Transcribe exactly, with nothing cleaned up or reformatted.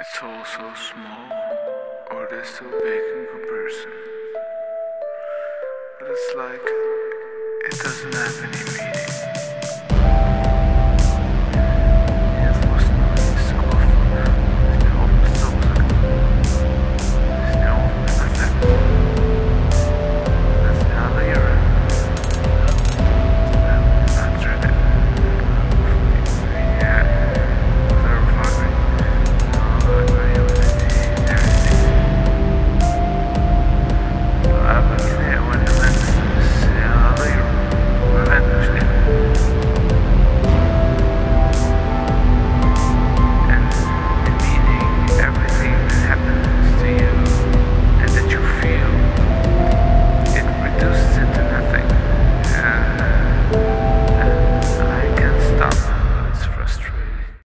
It's all so small, or it is so big in comparison. But it's like, it doesn't have any meaning.